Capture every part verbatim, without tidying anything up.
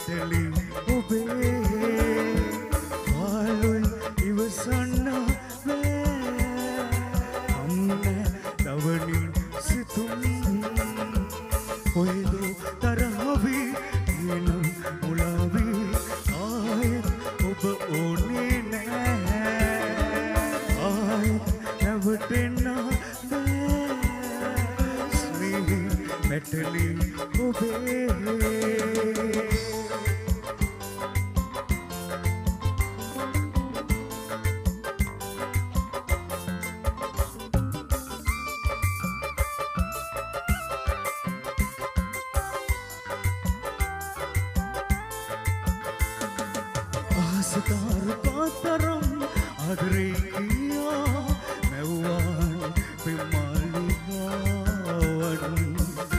පැටලි ඔබේ පාළුයි ඉවසන්න බෑ අම්නේ දවනින් සිතුම් ඔයදෝ තරහවි එනම් මුලාවි ආයෙත් ඔබ ඕනේ නෑ ආයෙත් නැවටෙන්න බෑ ස්නේහි පැටලි ඔබේ ආසතාරු පාතරම් අදරේ කියා මැව්වාන් පෙම්මාලිගාවන්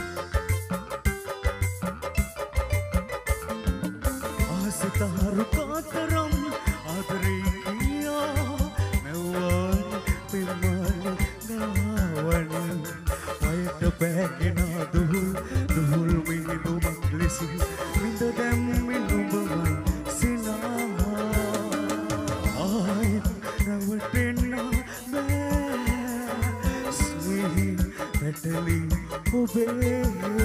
ආසතාරු පාතරම් අදරේ කියා මැව්වාන් පෙම්මාලිගාවන් අයට පෑගෙන දුහුල් දුහුල් මිනිඳුමක් ලෙසින් විඳ දැම්මි නුඹමයි පැටලි ඔබේ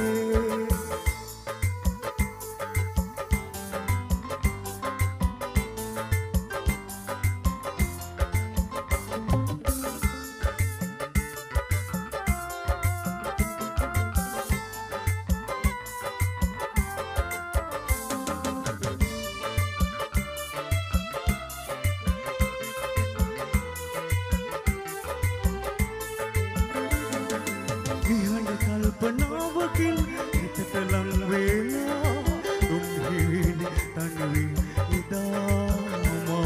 නිහඬ කල්පනාවකින් හිතට ලං වෙලා දුම් හිවිලි තනවි ඉදාමා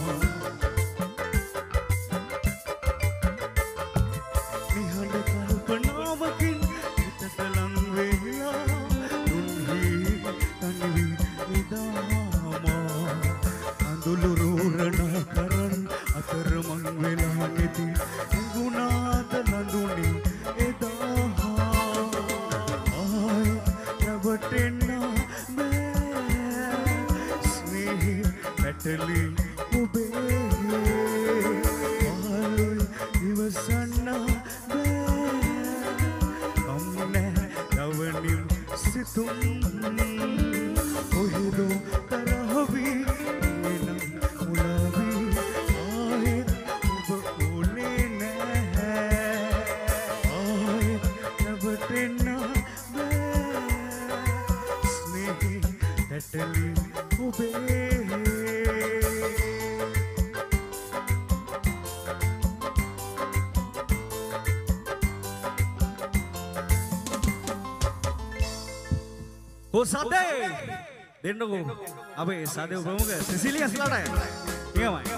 නිහඬ කල්පනාවකින් හිතට ලං වෙලා දුම් හිවිලි තනවි ඉදාමා අඳුළු රෝරණ කරන් අතරමං වෙලා නෙති ගුණාත නඳුනි පැටලි ඔබේ පාළුයි ඉවසන්න බෑ අම්නේ දවනින් සිතුම් ඔහෙදෝ තරහවි එනම් මුලාවි ආයෙත් ඔබ ඕනේ නැහැ ආයෙත් නැවටෙන්න බෑ ස්නේහි පැටලි ඔබේ සදේ දෙන්නකෝ අපේ සදේ ප්‍රමුඛ සිසිලියස් ලාට එහෙමයි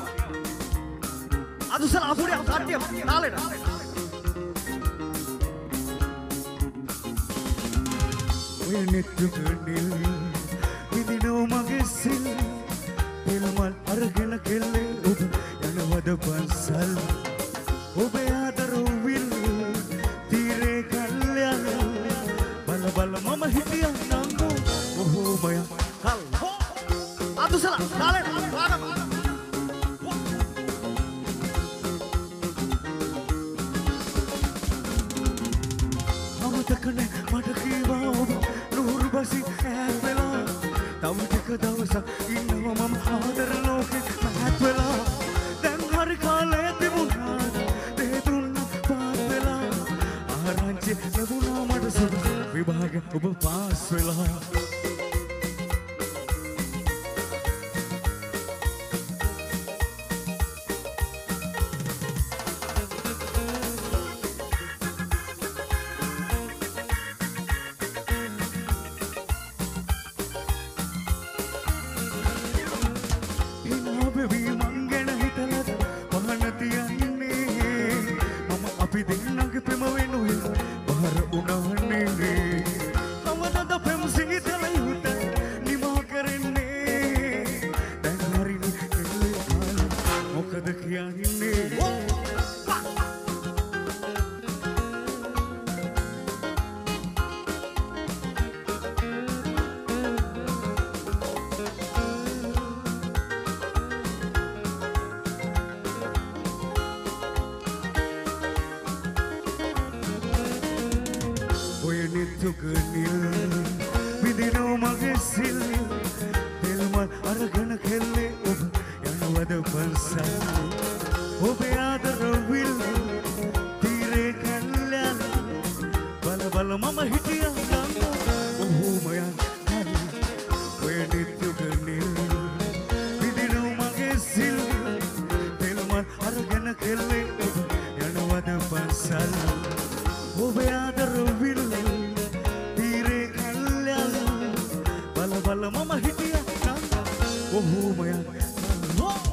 අදුසල අපුඩිය කට්ටිය තාලෙට ඔය නෙත්තුකඩිල් විදිනෝ මගේ සිල් එල්මල් අරගෙන කෙල්ලේ ඔබ යනවද පන්සල් ඔබේ ආදර විල් තීරේ කල්යන බල බල මම හිටියා ඔහොමය කල් අදුසල තාලෙට පාරම අමතකනේ මට කීවා ඔබ නూరు බසි ඈත් වෙලා තව ටික දවසක් ඉන්නවා මම ආදර ලෝකේ මහත් වෙලා දැන් හරි කාලේ තිබුණා දෙය තුන්න පාත් වෙලා ආරංචි ලැබුණා මට සුබ විභාග ඔබ පාස් වෙලා අපි දෙන්නගේ ප්‍රම වෙනුයි බහර උනවන්නේ කවදද පෙම් සීතලයි යුගනිල් විදිනෝ මගේ සිල් තෙල්මල් අරගෙන කෙල්ලේ ඔබ යනවද පන්සල් ඔබේ ආදර විල් තීරේ කල්යන බල බල මම හිටියා නම් ඔහුම යන් ඔය නිත් යුගනිල් විදිනෝ මගේ සිල් තෙල්මල් අරගෙන කෙල්ලේ ඔබ යනවද පන්සල් ඔබේ ආදර විල් තීරේ කල්යන බල බල මම හිටියා නම් ඔහුම යන්